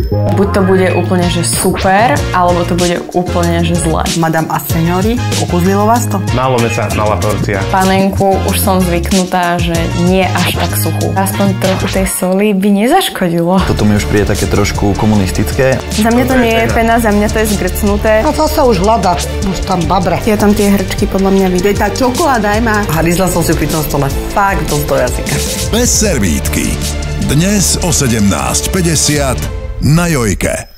Buď to bude úplne, že super, alebo to bude úplne, že zle. Madame a seniori, okúzlilo vás to? Málo mäsa, malá porcia. Panenku už som zvyknutá, že nie až tak suchú. Aspoň trochu tej soli by nezaškodilo. Toto mi už príde také trošku komunistické. Za mňa to nie je pena, za mňa to je zgrcnuté. A to sa už hľadá, už tam babre. Ja tam tie hrčky podľa mňa vidím. Tá čokoláda aj má. Hryzla som si pri tom stole fakt dosť do jazyka. Bez servítky. Dnes o 17:50 na Jojke.